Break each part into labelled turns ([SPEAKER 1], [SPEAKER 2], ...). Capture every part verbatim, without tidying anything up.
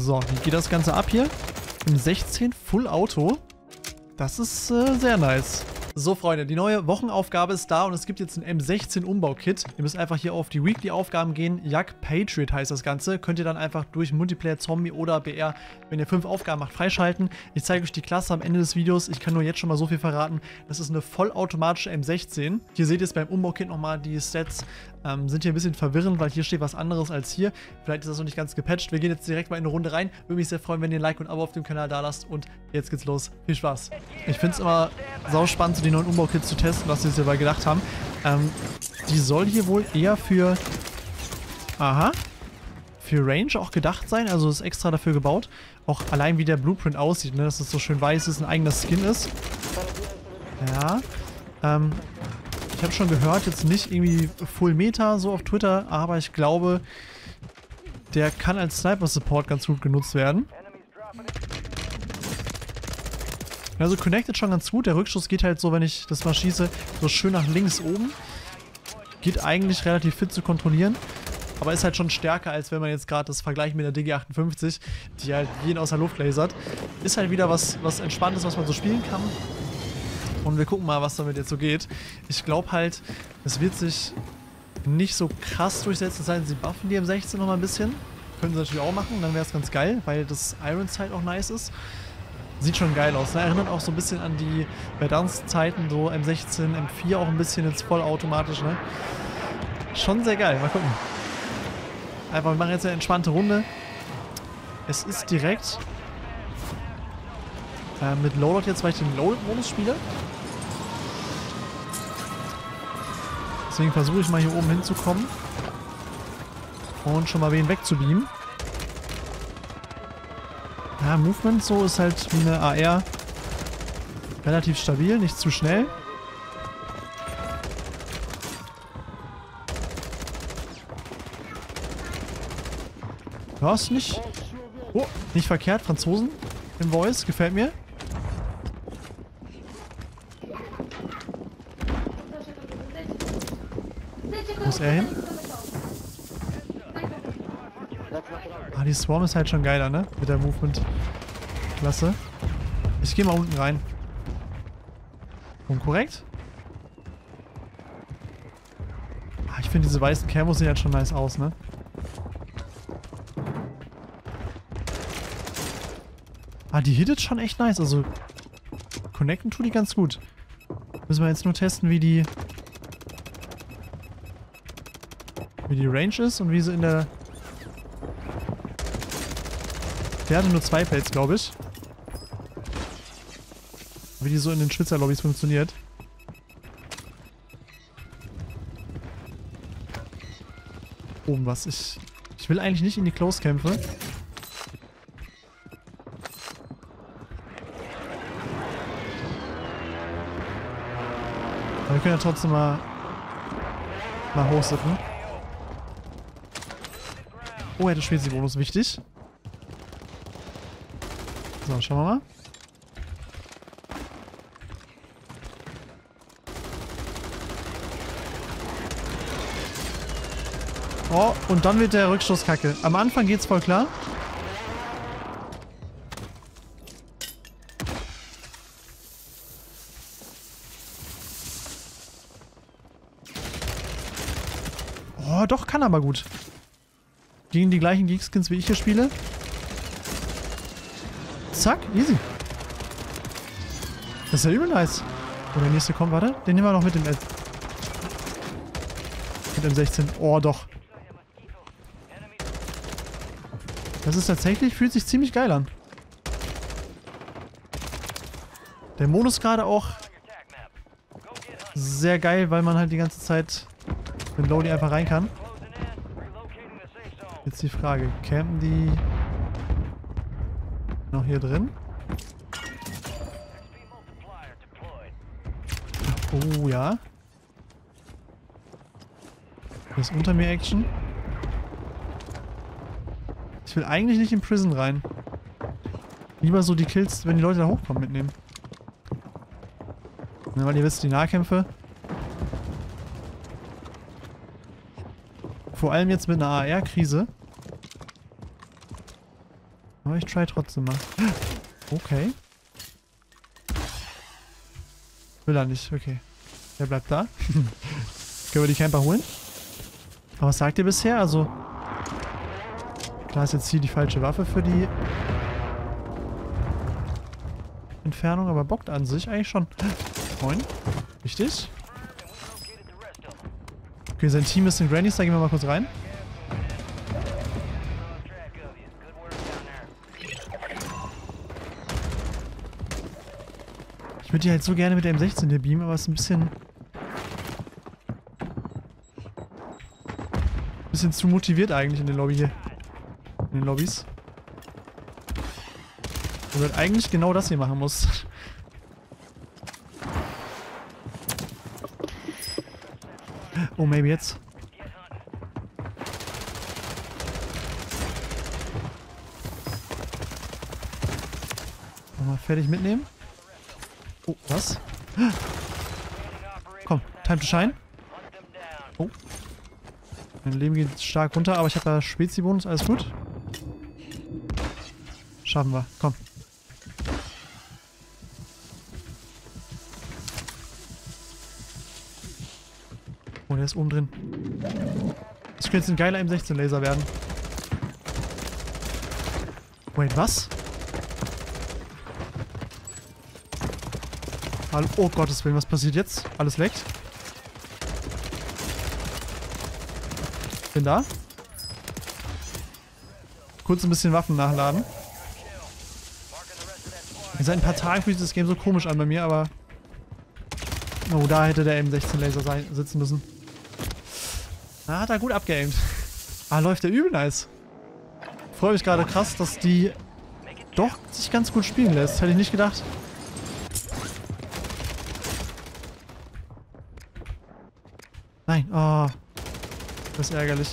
[SPEAKER 1] So, wie geht das Ganze ab hier? Im sechzehn Full Auto. Das ist äh, sehr nice. So, Freunde, die neue Wochenaufgabe ist da und es gibt jetzt ein M sechzehn Umbau-Kit. Ihr müsst einfach hier auf die Weekly-Aufgaben gehen. Jak Patriot heißt das Ganze. Könnt ihr dann einfach durch Multiplayer, Zombie oder B R, wenn ihr fünf Aufgaben macht, freischalten. Ich zeige euch die Klasse am Ende des Videos. Ich kann nur jetzt schon mal so viel verraten. Das ist eine vollautomatische M sechzehn. Hier seht ihr es beim Umbau-Kit nochmal. Die Stats ähm, sind hier ein bisschen verwirrend, weil hier steht was anderes als hier. Vielleicht ist das noch nicht ganz gepatcht. Wir gehen jetzt direkt mal in eine Runde rein. Würde mich sehr freuen, wenn ihr ein Like und ein Abo auf dem Kanal da lasst. Und jetzt geht's los. Viel Spaß. Ich finde es immer sau spannend, so die neuen Umbau-Kits zu testen, was sie sich dabei gedacht haben. Ähm, die soll hier wohl eher für... Aha. Für Range auch gedacht sein. Also ist extra dafür gebaut. Auch allein wie der Blueprint aussieht, ne? Dass es so schön weiß ist, ein eigener Skin ist. Ja. Ähm, ich habe schon gehört, jetzt nicht irgendwie Full Meta so auf Twitter, aber ich glaube, der kann als Sniper-Support ganz gut genutzt werden. Also connected schon ganz gut. Der Rückschuss geht halt so, wenn ich das mal schieße, so schön nach links oben. Geht eigentlich relativ fit zu kontrollieren. Aber ist halt schon stärker, als wenn man jetzt gerade das vergleicht mit der D G achtundfünfzig, die halt jeden aus der Luft lasert. Ist halt wieder was, was Entspanntes, was man so spielen kann. Und wir gucken mal, was damit jetzt so geht. Ich glaube halt, es wird sich nicht so krass durchsetzen, es sei denn, sie buffen die M sechzehn noch mal ein bisschen. Können sie natürlich auch machen, dann wäre es ganz geil, weil das Iron Sight auch nice ist. Sieht schon geil aus, ne? Erinnert auch so ein bisschen an die Verdammtszeiten, so M sechzehn, M vier auch ein bisschen jetzt vollautomatisch, ne? Schon sehr geil, mal gucken. Einfach, wir machen jetzt eine entspannte Runde. Es ist direkt äh, mit Loadout jetzt, weil ich den Loadout-Modus spiele. Deswegen versuche ich mal hier oben hinzukommen und schon mal wen wegzubeamen. Ja, Movement so ist halt wie eine A R relativ stabil, nicht zu schnell. Ja, ist nicht... Oh, nicht verkehrt, Franzosen im Voice, gefällt mir. Wo ist er hin? Ah, die Swarm ist halt schon geiler, ne? Mit der Movement-Klasse. Ich gehe mal unten rein. Und korrekt? Ah, ich finde diese weißen Camos sehen halt schon nice aus, ne? Ah, die hittet schon echt nice. Also, connecten tut die ganz gut. Müssen wir jetzt nur testen, wie die... wie die Range ist und wie sie in der... Der hatte nur zwei Plates, glaube ich. Wie die so in den Schwitzer-Lobbys funktioniert. Oben was. Ich, ich will eigentlich nicht in die Close-Kämpfe. Aber wir können ja trotzdem mal, mal hochsippen. Oh, hätte Spezi-Bonus wichtig. So, schauen wir mal. Oh, und dann wird der Rückstoß kacke. Am Anfang geht's voll klar. Oh, doch, kann aber gut. Gegen die gleichen Geekskins, wie ich hier spiele. Zack, easy. Das ist ja übel nice. Wo der nächste kommt, warte. Den nehmen wir noch mit dem... Mit dem sechzehn. Oh, doch. Das ist tatsächlich... Fühlt sich ziemlich geil an. Der Modus gerade auch... Sehr geil, weil man halt die ganze Zeit... mit Lodi einfach rein kann. Jetzt die Frage. Campen die... noch hier drin? Oh ja. Hier ist unter mir Action. Ich will eigentlich nicht in Prison rein. Lieber so die Kills, wenn die Leute da hochkommen, mitnehmen. Ja, weil ihr wisst, die Nahkämpfe. Vor allem jetzt mit einer A R-Krise. Aber ich try trotzdem mal. Okay. Will er nicht, okay. Der bleibt da. Können wir die Camper holen? Aber was sagt ihr bisher? Also... Klar ist jetzt hier die falsche Waffe für die... Entfernung, aber bockt an sich eigentlich schon. Moin. Richtig. Okay, sein Team ist in Granny's, da gehen wir mal kurz rein. Ich würde die halt so gerne mit der M sechzehn hier beamen, aber es ist ein bisschen... Bisschen zu motiviert eigentlich in der Lobby hier. In den Lobbys. Wo du halt eigentlich genau das hier machen musst. Oh, maybe jetzt. Nochmal fertig mitnehmen. Oh, was? Komm, time to shine. Oh. Mein Leben geht stark runter, aber ich habe da Spezi-Bonus, alles gut. Schaffen wir, komm. Oh, der ist oben drin. Das könnte jetzt ein geiler M sechzehn Laser werden. Wait, was? Hallo, oh Gottes Willen, was passiert jetzt? Alles leckt. Bin da. Kurz ein bisschen Waffen nachladen. Seit ein paar Tagen fühlt sich das Game so komisch an bei mir, aber... Oh, da hätte der M sechzehn Laser sein, sitzen müssen. Da hat er gut abgeaimt. Ah, läuft der übel nice. Freue mich gerade krass, dass die doch sich ganz gut spielen lässt. Hätte ich nicht gedacht. Nein, oh. Das ist ärgerlich.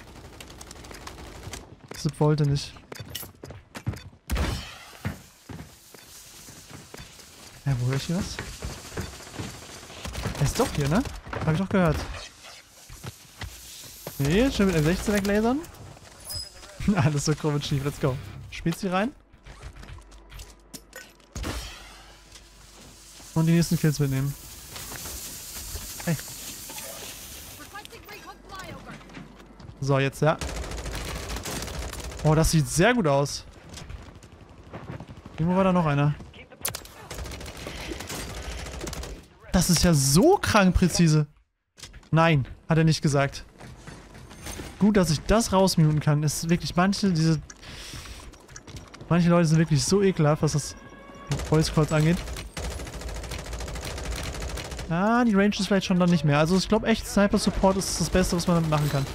[SPEAKER 1] Zip wollte nicht. Ja, wo höre ich hier was? Er ist doch hier, ne? Hab ich doch gehört. Nee, schön mit M sechzehn weglasern. Alles so krumm und schief, let's go. Spezi rein. Und die nächsten Kills mitnehmen. Hey. So, jetzt, ja. Oh, das sieht sehr gut aus. Irgendwo war da noch einer. Das ist ja so krank präzise. Nein, hat er nicht gesagt. Gut, dass ich das rausmuten kann. Es ist wirklich manche, diese... Manche Leute sind wirklich so ekelhaft, was das Voice Calls angeht. Ah, die Range ist vielleicht schon dann nicht mehr. Also ich glaube echt, Sniper Support ist das Beste, was man damit machen kann.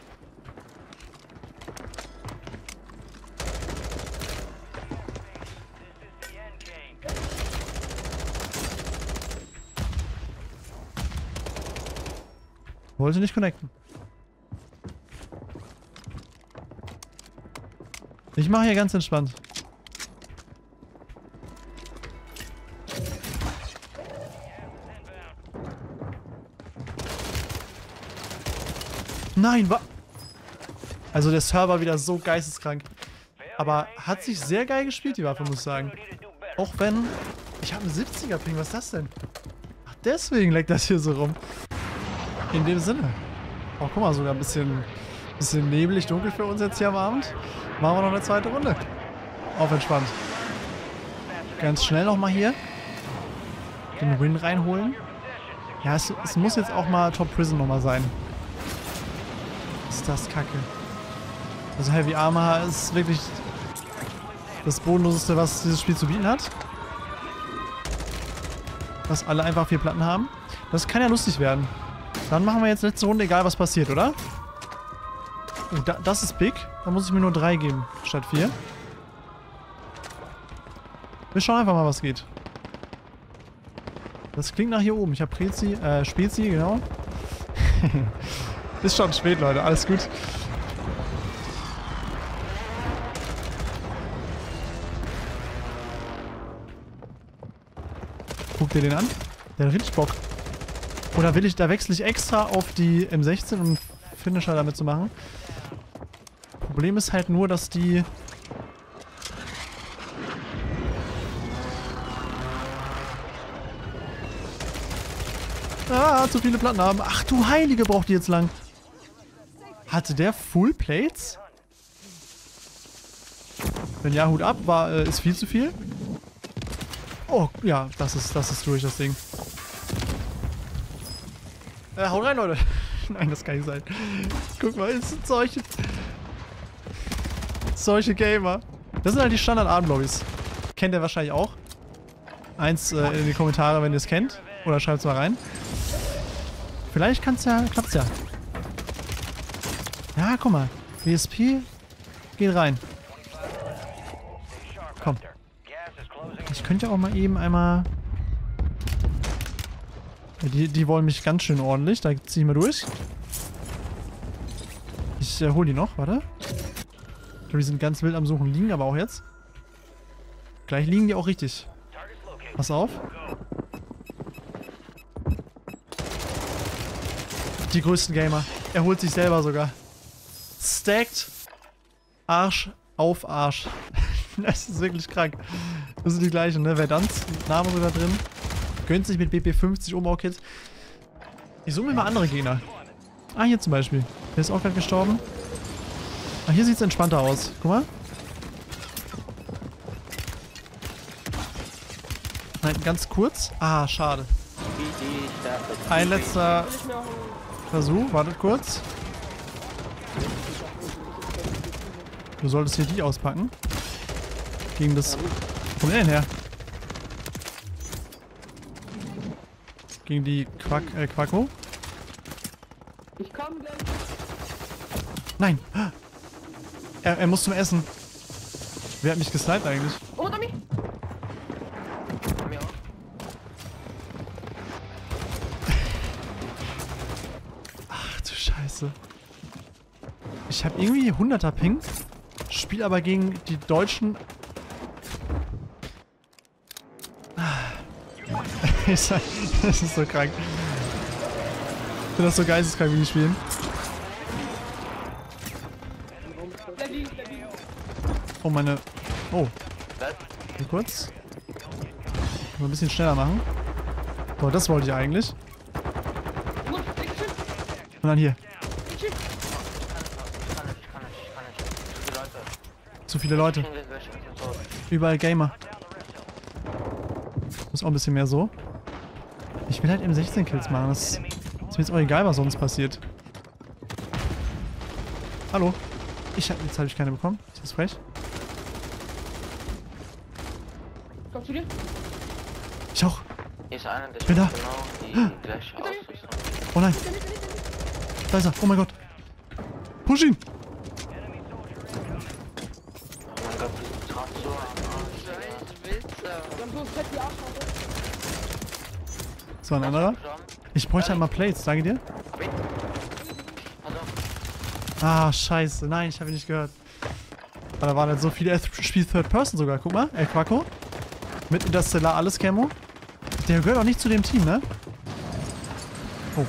[SPEAKER 1] Wollte nicht connecten. Ich mache hier ganz entspannt. Nein, wa... Also der Server wieder so geisteskrank. Aber hat sich sehr geil gespielt, die Waffe, muss ich sagen. Auch wenn... Ich habe einen siebziger Ping, was ist das denn? Ach, deswegen leckt das hier so rum. In dem Sinne. Oh, guck mal, sogar ein bisschen, bisschen neblig, dunkel für uns jetzt hier am Abend. Machen wir noch eine zweite Runde. Auf entspannt. Ganz schnell nochmal hier den Win reinholen. Ja, es, es muss jetzt auch mal Top Prison nochmal sein. Ist das kacke. Also Heavy Armor ist wirklich das Bodenloseste, was dieses Spiel zu bieten hat. Dass alle einfach vier Platten haben. Das kann ja lustig werden. Dann machen wir jetzt letzte Runde, egal was passiert, oder? Oh, da, das ist big. Da muss ich mir nur drei geben, statt vier. Wir schauen einfach mal, was geht. Das klingt nach hier oben. Ich habe Prezi, äh, Spezi, genau. Ist schon spät, Leute. Alles gut. Guck dir den an. Der hat richtig Bock. Oder will ich, da wechsle ich extra auf die M sechzehn, um einen Finisher damit zu machen. Problem ist halt nur, dass die Ah, zu viele Platten haben. Ach du Heilige, braucht die jetzt lang. Hatte der Full Plates? Wenn ja, Hut ab, war, äh, ist viel zu viel. Oh, ja, das ist, das ist durch, das Ding. Äh, haut rein, Leute. Nein, das kann nicht sein. Guck mal, es sind solche... Solche Gamer. Das sind halt die Standard-Abend-Lobbys. Kennt ihr wahrscheinlich auch. Eins äh, in die Kommentare, wenn ihr es kennt. Oder schreibt es mal rein. Vielleicht kann's ja, klappt's ja. Ja, guck mal. W S P geht rein. Komm. Ich könnte ja auch mal eben einmal... Die, die wollen mich ganz schön ordentlich. Da zieh ich mal durch. Ich äh, hol die noch, warte. Ich glaube, die sind ganz wild am Suchen. Liegen aber auch jetzt. Gleich liegen die auch richtig. Pass auf. Die größten Gamer. Er holt sich selber sogar. Stacked. Arsch auf Arsch. Das ist wirklich krank. Das sind die gleichen, ne? Verdans, Name sogar drin. Gönnt sich mit B P fünfzig Umbau-Kit. Ich suche mir mal andere Gegner. Ah, hier zum Beispiel. Der ist auch gerade gestorben. Ah, hier sieht es entspannter aus. Guck mal. Nein, ganz kurz. Ah, schade. Ein letzter Versuch. Wartet kurz. Du solltest hier die auspacken. Gegen das... Wo kommt der denn her? Gegen die Quack, äh, Quacko.
[SPEAKER 2] Ich komm gleich.
[SPEAKER 1] Nein! Er, er muss zum Essen. Wer hat mich gesniped eigentlich?
[SPEAKER 2] Oh, Tommy!
[SPEAKER 1] Ach du Scheiße. Ich habe irgendwie hunderter Ping. Spiel aber gegen die Deutschen. Das ist so krank. Ich finde das so geisteskrank, wie die spielen. Oh, meine... Oh. Mal kurz. Mal ein bisschen schneller machen. So, das wollte ich eigentlich. Und dann hier. Zu viele Leute. Überall Gamer. Muss auch ein bisschen mehr so. Ich will halt eben sechzehn Kills machen. Das ist mir jetzt auch egal, was sonst passiert. Hallo? Ich hab, jetzt habe ich keine bekommen. Ist das frech?
[SPEAKER 2] Kommst du dir?
[SPEAKER 1] Ich auch.
[SPEAKER 3] Hier ist einer, der
[SPEAKER 1] Ich bin da.
[SPEAKER 3] genau die gleiche Ausrüstung.
[SPEAKER 1] Oh nein. Da ist er. Oh mein Gott. Push ihn.
[SPEAKER 3] Oh mein Gott, die sind gerade so am Arsch.
[SPEAKER 1] Das war ein anderer. Ich bräuchte halt mal Plates. Danke dir. Ah, scheiße. Nein, ich habe ihn nicht gehört. Aber da waren halt so viele. Er spielt Third Person sogar. Guck mal. El Quaco. Mit Interstellar alles Camo. Der gehört auch nicht zu dem Team, ne? Oh.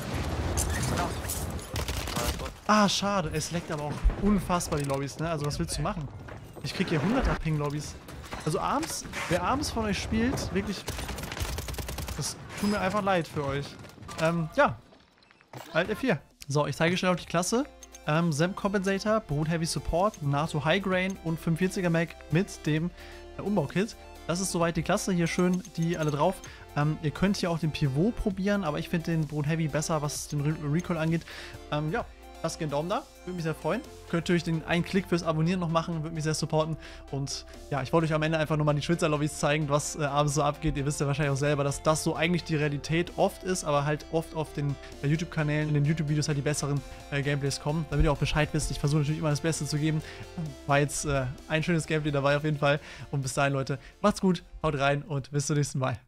[SPEAKER 1] Ah, schade. Es leckt aber auch unfassbar, die Lobbys, ne? Also, was willst du machen? Ich krieg hier hunderter Ping-Lobbys. Also, abends, wer abends von euch spielt, wirklich... Das tut mir einfach leid für euch. Ähm, ja. Alt F vier. So, ich zeige schnell auf die Klasse. Ähm, Sem Compensator, Brute Heavy Support, NATO High Grain und fünfundvierziger Mag mit dem äh, Umbau-Kit. Das ist soweit die Klasse. Hier schön die alle drauf. Ähm, ihr könnt hier auch den Pivot probieren, aber ich finde den Brute Heavy besser, was den Re Recoil angeht. Ähm, ja. Lasst gerne einen Daumen da, würde mich sehr freuen. Könnt natürlich den einen Klick fürs Abonnieren noch machen, würde mich sehr supporten. Und ja, ich wollte euch am Ende einfach nochmal die Schwitzer-Lobbys zeigen, was äh, abends so abgeht. Ihr wisst ja wahrscheinlich auch selber, dass das so eigentlich die Realität oft ist, aber halt oft auf den äh, YouTube-Kanälen, in den YouTube-Videos halt die besseren äh, Gameplays kommen. Damit ihr auch Bescheid wisst, ich versuche natürlich immer das Beste zu geben. War jetzt äh, ein schönes Gameplay dabei auf jeden Fall. Und bis dahin, Leute, macht's gut, haut rein und bis zum nächsten Mal.